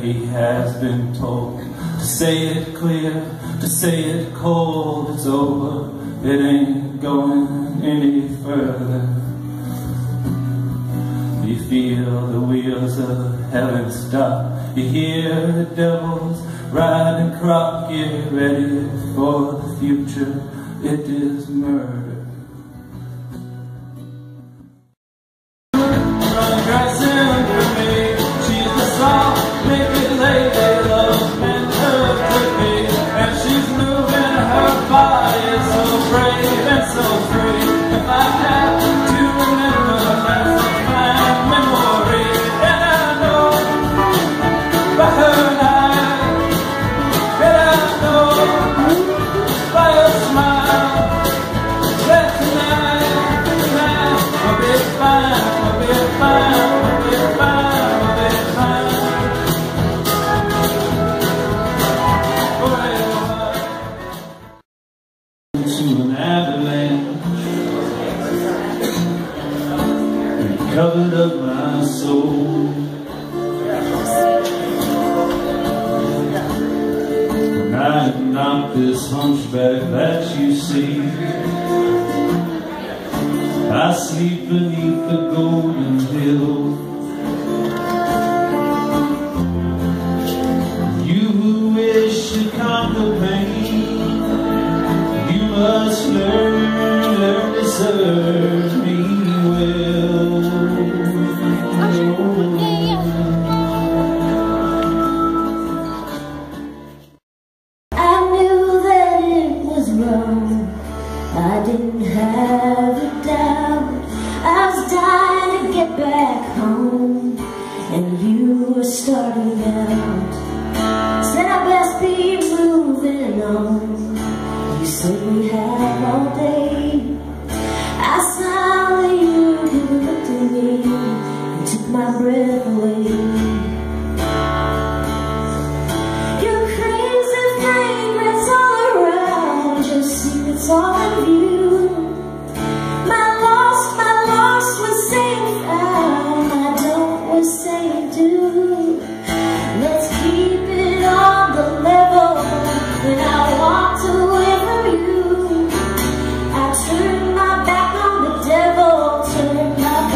he has been told. To say it clear, to say it cold, it's over, it ain't going any further. You feel the wheels of heaven stop, you hear the devils riding crop, get ready for the future, it is murder. Covered up my soul. When I knocked this hunchback that you see, I sleep beneath the golden hill. You who wish to conquer pain, you must learn to serve me well. I knew that it was wrong, I didn't have a doubt. I was dying to get back home, and you were starting out. Said I best be moving on. You said we had all day. I saw that you looked at me and took my breath away. Your crazy fragrance all around, your secrets all in view. My lost was saying found, my don't was saying do. Let's keep it on the level. When I walked away from you, I turned my back on the devil, turned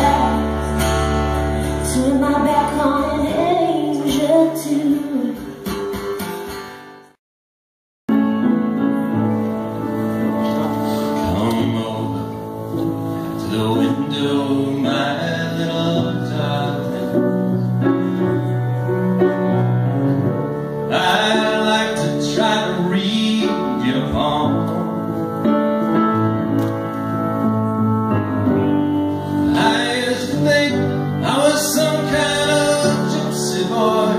my back on an angel too. Come over to the window, my little darling. I like to try to read your palm. I used to think I was some kind of gypsy boy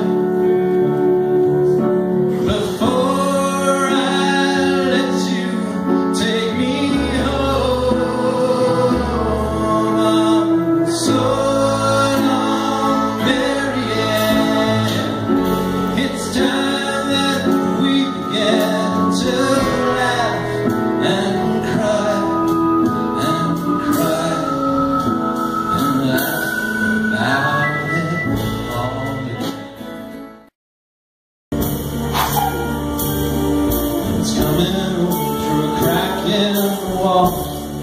before I let you take me home. So long, Marianne, it's time that we began to laugh and cry and cry and laugh about it all day. It's coming through a crack in the wall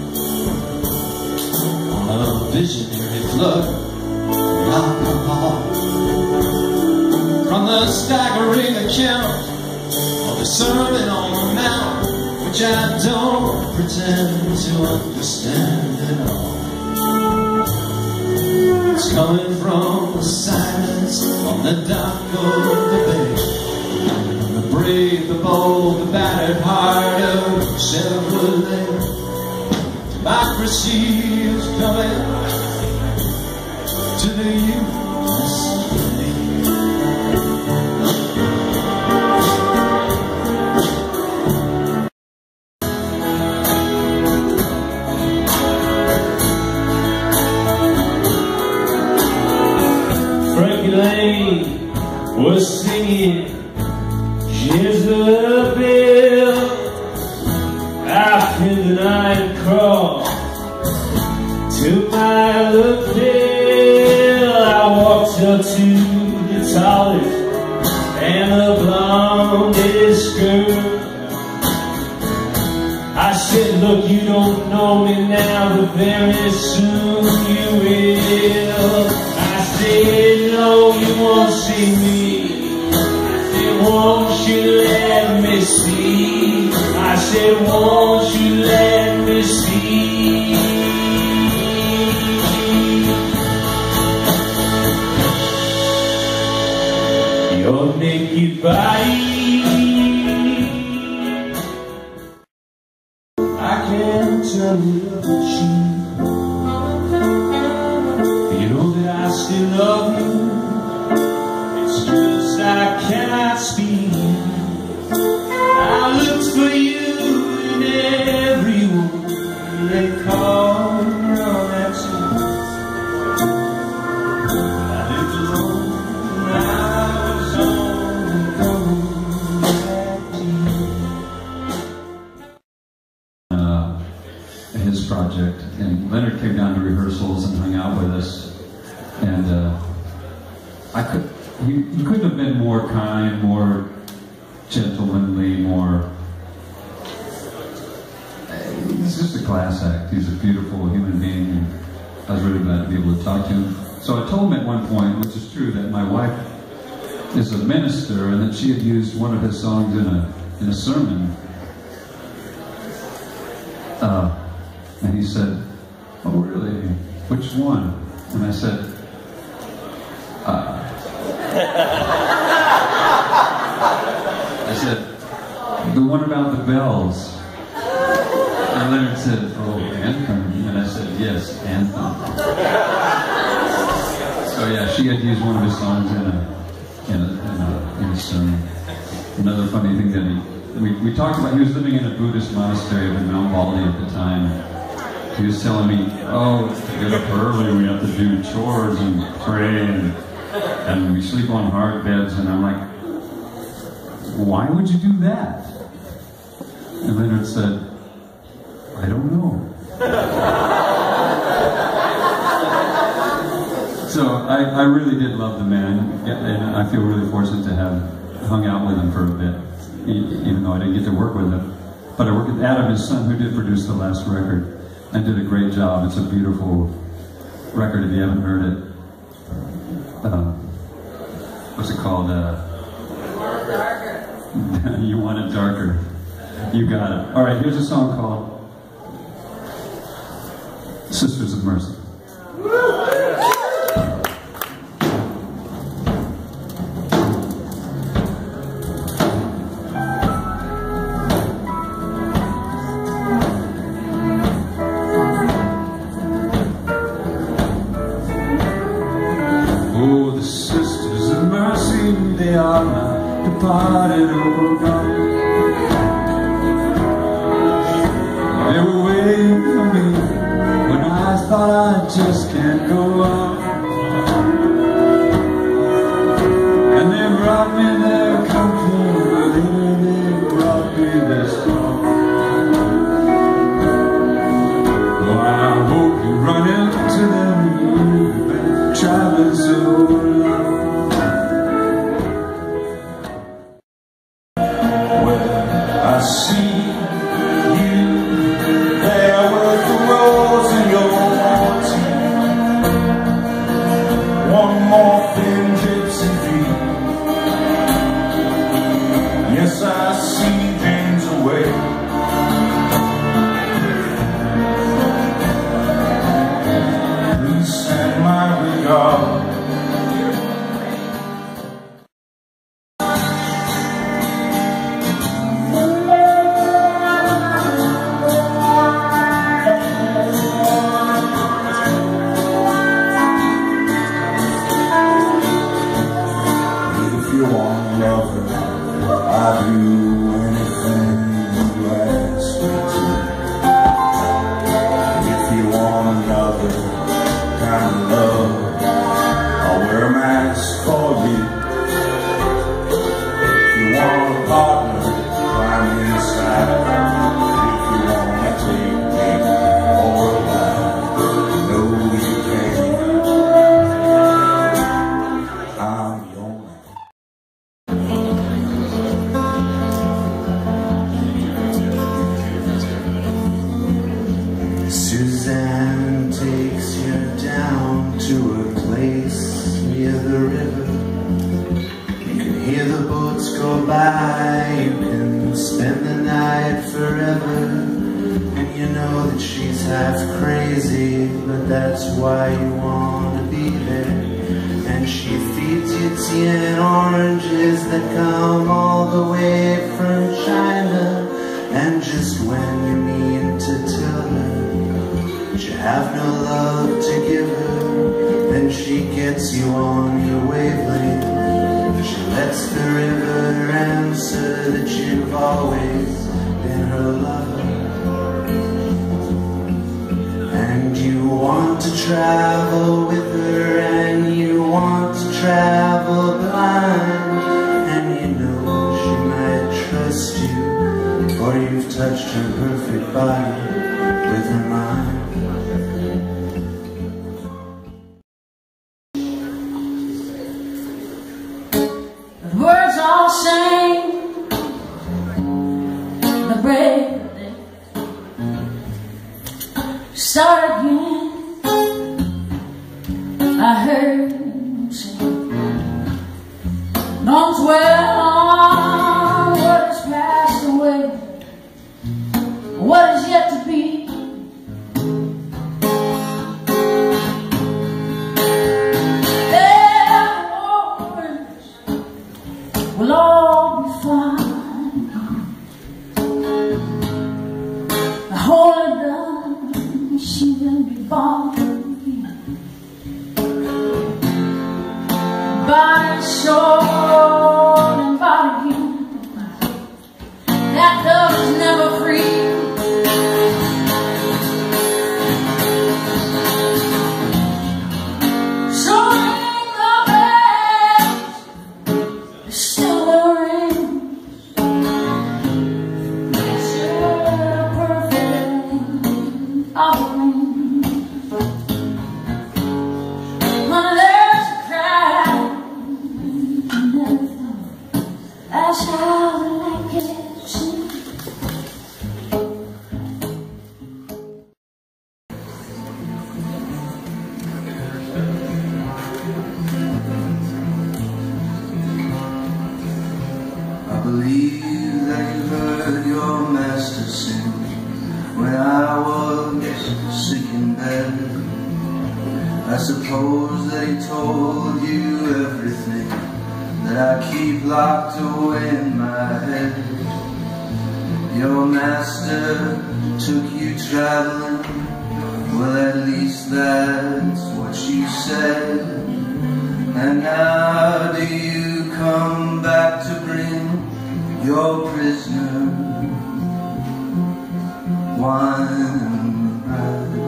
on a visionary flood of alcohol. From the staggering account of the Sermon on the Mount, which I don't pretend to understand at all. It's coming from the silence on the dock of the bay, the brave, the bold, the battered heart of Chevrolet. Democracy is coming to the USA. Frankie Lane was singing, "Here's the little bill, after the night crawl to my little bill." I walked up to this girl. I said, look, you don't know me now, but very soon you will. I said, no, you won't see me. I said, won't you let me see? I said, won't you let me see? Your naked body, I can't tell you the truth. You know that I still love you. It's just I cannot speak. I looked for you in everyone they call me on that street. I lived alone and I was only going back to you. His project, and Leonard came down to rehearsals and hung out with us, and he couldn't have been more kind, more gentlemanly, more. He's just a class act. He's a beautiful human being, and I was really glad to be able to talk to him. So I told him at one point, which is true, that my wife is a minister, and that she had used one of his songs in a sermon. And he said, "Oh, really? Which one?" And I said, "The one about the bells." And Leonard said, "Oh, Anthem." And I said, "Yes, Anthem." So yeah, she had used one of his songs in a sermon. Another funny thing that we talked about, he was living in a Buddhist monastery up in Mount Baldy at the time. He was telling me, oh, to get up early, we have to do chores and pray, and we sleep on hard beds. And I'm like, why would you do that? And Leonard said, I don't know. So I really did love the man, and I feel really fortunate to have hung out with him for a bit, even though I didn't get to work with him. But I worked with Adam, his son, who did produce the last record, and did a great job. It's a beautiful record if you haven't heard it. What's it called? Darker. You want it darker. You got it. All right, here's a song called Sisters of Mercy. Oh, the Sisters of Mercy, they are not departed or gone. They were waiting for me when I thought I just can't go on. And they brought me their comfort, they brought me this song. Oh, I hope you run into them, you've been traveling so long. When I see you there with the rose in your teeth, one more thin gypsy feet. Yes, I see James away. Please send my regard. If you want to love her, I do. that's why you wanna be there. And she feeds you tea and oranges that come all the way from China. And just when you mean to tell her that you have no love to give her, then she gets you on your wavelength. She lets the river answer that you've always been her lover. And you want to travel with her, and you want to travel blind, and you know she might trust you, for you've touched her perfect body with her mind. The words all sing, the brave start again. I heard him say, don't dwell on what has passed away, what is yet to be. Their words will all be fine. The holy dove, she will be born again. Body, soul, and body again. That dove is never free. So ring the bells, it's still a ring. It's a perfect offering. That's how I like it. I believe that you heard your master sing when I was sick in bed. I suppose that he told you everything that I keep locked away in my head. Your master took you traveling, well at least that's what you said. And now do you come back to bring your prisoner wine and bread?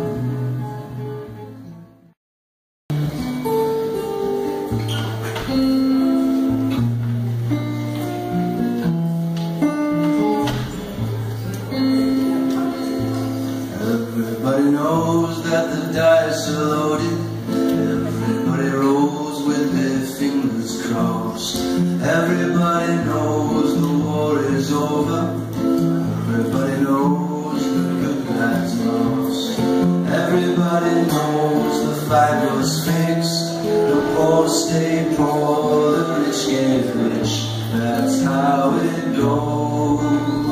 Everybody knows that the dice are loaded. Everybody rolls with their fingers crossed. Everybody knows the war is over. Everybody knows the good guy's lost. Everybody knows the fight was fixed. The poor stay poor, the rich get rich. That's how it goes.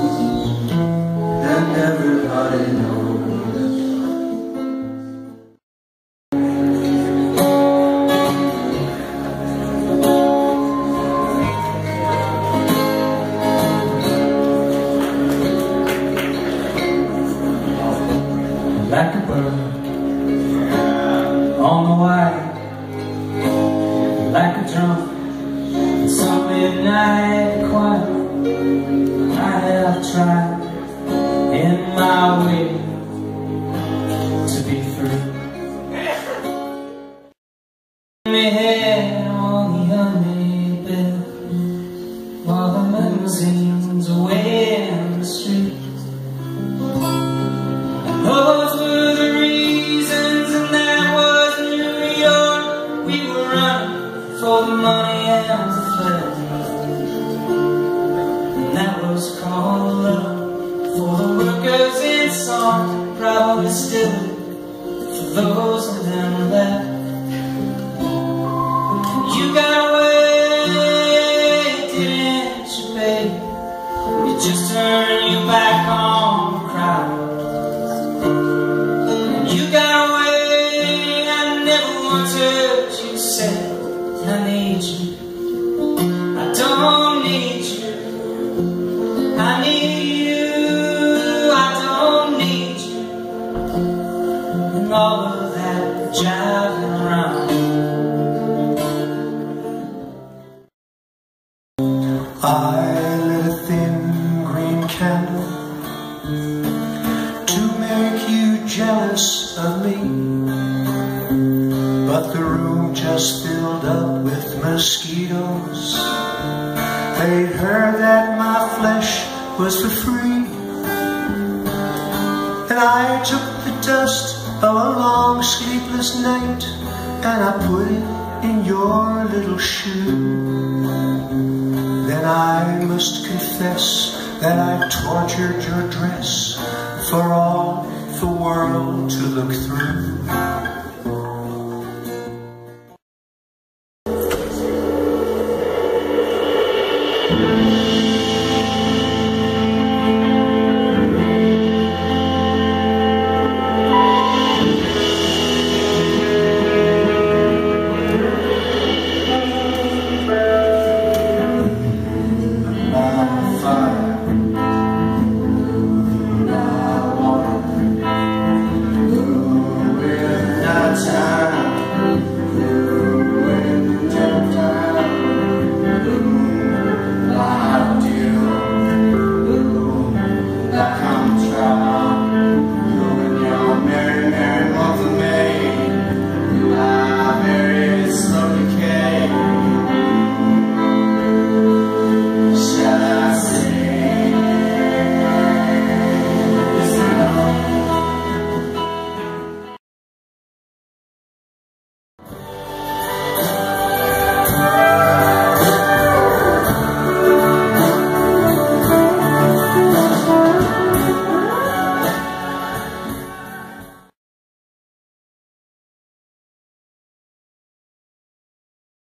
And everybody knows. Like a bird on the wire, like a drum in some midnight choir. I have tried in my way to be free. Me head on the honey bed while the limousines away in the street. Those were the reasons, and that was New York. We were running for the money and the fame, and that was called love for the workers in song, probably still for those of them left. You got away, didn't you, babe? You just turned your back on the crowd. You got away, candle to make you jealous of me, but the room just filled up with mosquitoes. They'd heard that my flesh was for free, and I took the dust of a long sleepless night and I put it in your little shoe. Then I must confess that I tortured your dress for all the world to look through.